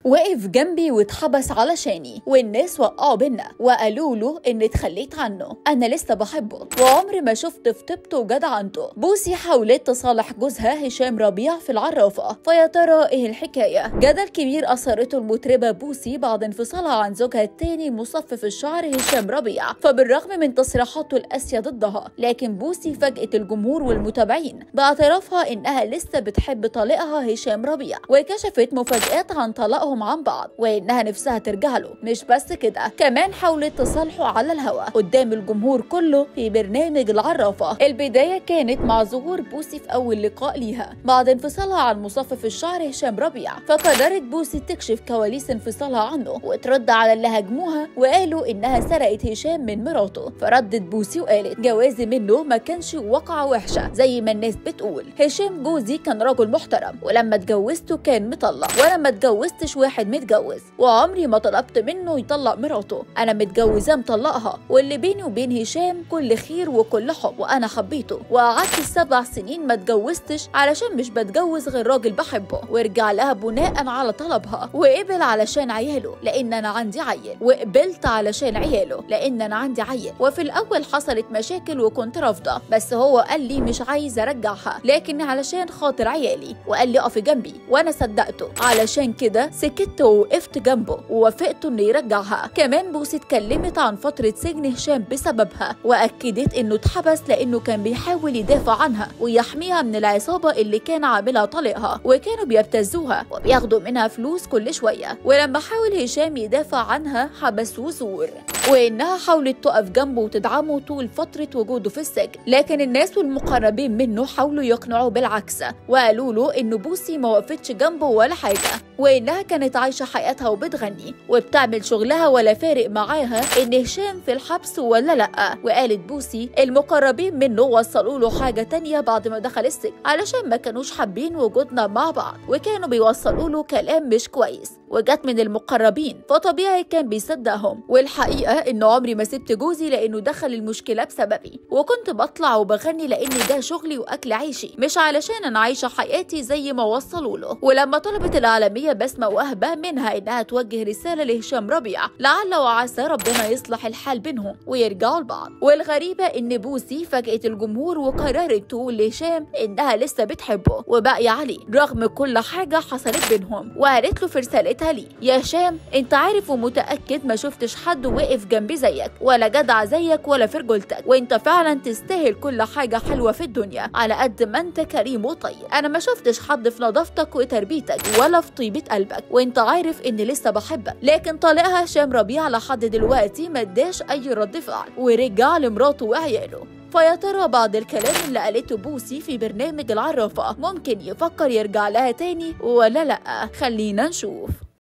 وقف جنبي واتحبس علشاني، والناس وقعوا بينا وقالوا له ان اتخليت عنه، انا لسه بحبه وعمري ما شفت في طيبته وجدعنته. بوسي حاولت تصالح جوزها هشام ربيع في العرافه، فيا ترى ايه الحكايه؟ جدل كبير اثارته المطربه بوسي بعد انفصالها عن زوجها الثاني مصفف الشعر هشام ربيع، فبالرغم من تصريحاته القاسيه ضدها، لكن بوسي فاجأت الجمهور والمتابعين باعترافها انها لسه بتحب طليقها هشام ربيع، وكشفت مفاجآت عن طلاقهم عن بعض وانها نفسها ترجع له. مش بس كده، كمان حاولت تصالحه على الهواء قدام الجمهور كله في برنامج العرافه. البدايه كانت مع ظهور بوسي في اول لقاء ليها بعد انفصالها عن مصفف الشعر هشام ربيع، فقررت بوسي تكشف كواليس انفصالها عنه وترد على اللي هاجموها وقالوا انها سرقت هشام من مراته. فردت بوسي وقالت جوازي منه ما كانش وقعه وحشه زي ما الناس بتقول، هشام جوزي كان رجل محترم، ولما اتجوزته كان مطلق، وانا ما اتجوزتش واحد متجوز، وعمري ما طلبت منه يطلق مراته، انا متجوزاه مطلقها، واللي بيني وبين هشام كل خير وكل حب، وانا حبيته وقعدت 7 سنين ما اتجوزتش علشان مش بتجوز غير راجل بحبه، ورجع لها بناء على طلبها، وقبل علشان عياله لان انا عندي عيل، وقبلت علشان عياله لان انا عندي عيل. وفي الاول حصلت مشاكل وكنت رافضه، بس هو قال لي مش عايز ارجعها لكن علشان خاطر عيالي، وقال لي اقفي جنبي وانا صدقته، علشان كده سكت ووقفت جنبه ووافقت انه يرجعها. كمان بوسي اتكلمت عن فتره سجن هشام بسببها، واكدت انه اتحبس لانه كان بيحاول يدافع عنها ويحميها من العصابه اللي كان عاملها طليقها، وكانوا بيبتزوها وبياخدوا منها فلوس كل شويه، ولما حاول هشام يدافع عنها حبسوه زور، وانها حاولت تقف جنبه وتدعمه طول فتره وجوده في السجن. لكن الناس والمقربين منه حاولوا يقنعوه بالعكس، وقالوا له ان بوسي ما وقفتش جنبه ولا حاجه، وانها كانت عايشه حياتها وبتغني وبتعمل شغلها ولا فارق معاها ان هشام في الحبس ولا لا. وقالت بوسي المقربين منه وصلوا له حاجه تانية بعد ما دخل السجن علشان ما كانوش حابين وجودنا مع بعض، وكانوا بيوصلوا له كلام مش كويس وجت من المقربين، فطبيعي كان بيصدقهم. والحقيقه ان عمري ما سبت جوزي لانه دخل المشكله بسببي، وكنت بطلع وبغني لان ده شغلي واكل عيشي، مش علشان انا عايشه حياتي زي ما وصلوا له. ولما طلبت العالميه بسمه وهبه منها انها توجه رساله لهشام ربيع لعل وعسى ربنا يصلح الحال بينهم ويرجعوا لبعض. والغريبه ان بوسي فاجأت الجمهور وقررت تقول لهشام انها لسه بتحبه وباقيه عليه رغم كل حاجه حصلت بينهم، وقالت له في رسالتها لي يا هشام انت عارف ومتاكد ما شفتش حد وقف جنبي زيك ولا جدع زيك ولا في رجولتك، وانت فعلا تستاهل كل حاجه حلوه في الدنيا على قد ما انت كريم وطيب، انا ما شفتش حد في نظافتك وتربيتك ولا في طيبه قلبك، وانت عارف اني لسه بحبك. لكن طليقها هشام ربيع لحد دلوقتي ما اداش اي رد فعل ورجع لمراته وعياله. فيا ترى بعد الكلام اللي قالته بوسي في برنامج العرافه ممكن يفكر يرجع لها تاني ولا لا؟ خلينا نشوف.